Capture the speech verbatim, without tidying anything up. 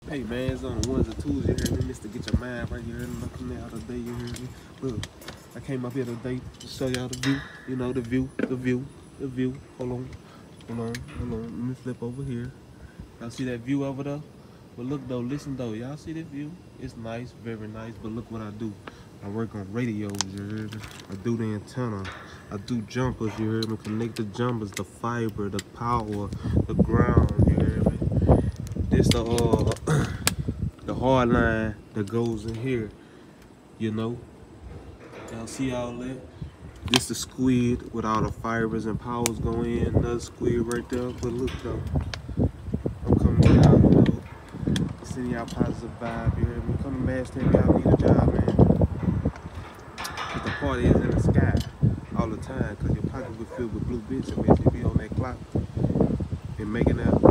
Hey man, it's on the ones and twos, you hear me? Mister Get Your Mind right, you heard me? Looking out today, you hear me? Look, I came up here today to show y'all the view. You know, the view, the view, the view. Hold on, hold on, hold on. Let me flip over here. Y'all see that view over there? But look though, listen though, y'all see that view? It's nice, very nice, but look what I do. I work on radios, you heard me? I do the antenna. I do jumpers, you heard me? Connect the jumpers, the fiber, the power, the ground, you heard me? This the uh the hard line that goes in here, you know. Y'all see all that? This the squid with all the fibers and powers going in. Another squid right there. But look though, I'm coming down, you know, sending y'all positive vibe. You hear me? Come to Masthead, y'all need a job, man. But the party is in the sky all the time, cause your pocket will filled with blue bits and bitch, you be on that clock and making that.